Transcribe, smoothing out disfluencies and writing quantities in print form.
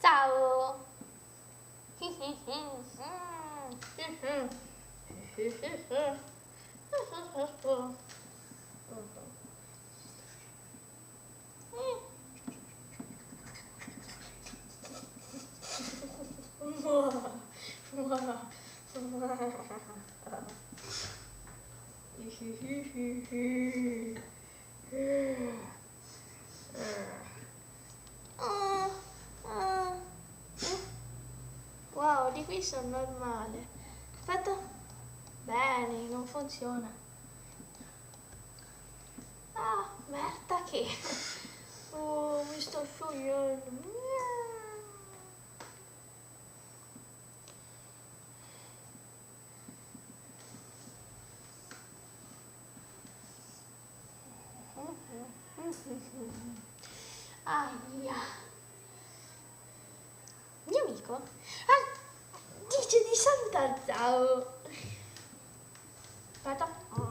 Ciao! Wow, di qui sono normale. Aspetta. Bene, non funziona. Ah, merda che... Oh, mi sto sciogliendo. Aia. Mio amico? Ah, dice di salutare, ciao. Aspetta.